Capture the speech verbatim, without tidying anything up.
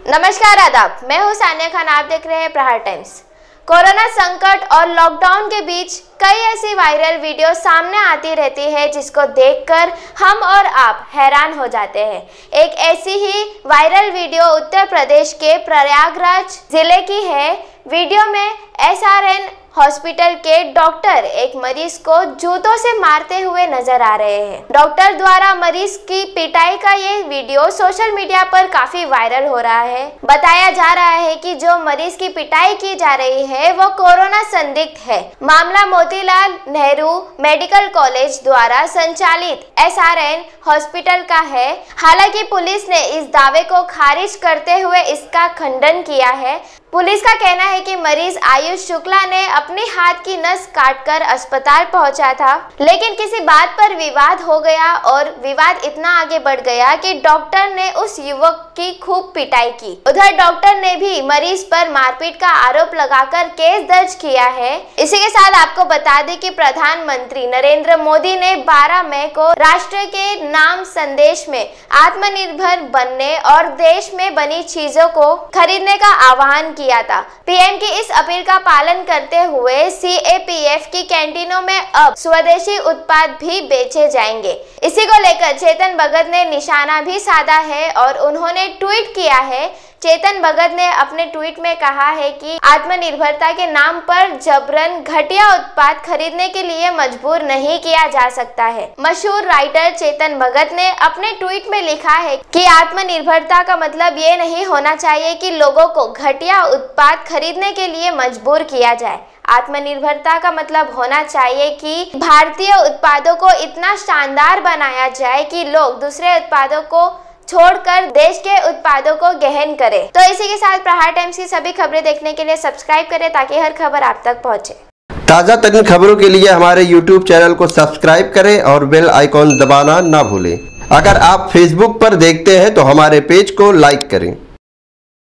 नमस्कार, आदाब। मैं हूँ सानिया खान, आप देख रहे हैं प्रहार टाइम्स। कोरोना संकट और लॉकडाउन के बीच कई ऐसी वायरल वीडियो सामने आती रहती है जिसको देखकर हम और आप हैरान हो जाते हैं। एक ऐसी ही वायरल वीडियो उत्तर प्रदेश के प्रयागराज जिले की है। वीडियो में एस आर एन हॉस्पिटल के डॉक्टर एक मरीज को जूतों से मारते हुए नजर आ रहे हैं। डॉक्टर द्वारा मरीज की पिटाई का ये वीडियो सोशल मीडिया पर काफी वायरल हो रहा है। बताया जा रहा है कि जो मरीज की पिटाई की जा रही है वो कोरोना संदिग्ध है। मामला मोतीलाल नेहरू मेडिकल कॉलेज द्वारा संचालित एस आर एन हॉस्पिटल का है। हालांकि पुलिस ने इस दावे को खारिज करते हुए इसका खंडन किया है। पुलिस का कहना है कि मरीज आयुष शुक्ला ने अपने हाथ की नस काटकर अस्पताल पहुंचा था, लेकिन किसी बात पर विवाद हो गया और विवाद इतना आगे बढ़ गया कि डॉक्टर ने उस युवक की खूब पिटाई की। उधर डॉक्टर ने भी मरीज पर मारपीट का आरोप लगाकर केस दर्ज किया है। इसी के साथ आपको बता दें कि प्रधानमंत्री नरेंद्र मोदी ने बारह मई को राष्ट्र के नाम संदेश में आत्मनिर्भर बनने और देश में बनी चीजों को खरीदने का आह्वान किया था। पीएम की इस अपील का पालन करते हुए सी ए पी एफ की कैंटीनों में अब स्वदेशी उत्पाद भी बेचे जाएंगे। इसी को लेकर चेतन भगत ने निशाना भी साधा है और उन्होंने ट्वीट किया है। चेतन भगत ने अपने ट्वीट में कहा है कि आत्मनिर्भरता के नाम पर जबरन घटिया उत्पाद खरीदने के लिए मजबूर नहीं किया जा सकता है। मशहूर राइटर चेतन भगत ने अपने ट्वीट में लिखा है कि आत्मनिर्भरता का मतलब ये नहीं होना चाहिए कि लोगों को घटिया उत्पाद खरीदने के लिए मजबूर किया जाए। आत्मनिर्भरता का मतलब होना चाहिए कि भारतीय उत्पादों को इतना शानदार बनाया जाए कि लोग दूसरे उत्पादों को छोड़कर देश के उत्पादों को गहन करें। तो इसी के साथ प्रहार टाइम्स की सभी खबरें देखने के लिए सब्सक्राइब करें ताकि हर खबर आप तक पहुंचे। ताज़ा तरीन खबरों के लिए हमारे यूट्यूब चैनल को सब्सक्राइब करें और बेल आइकॉन दबाना ना भूलें। अगर आप फेसबुक पर देखते हैं तो हमारे पेज को लाइक करें।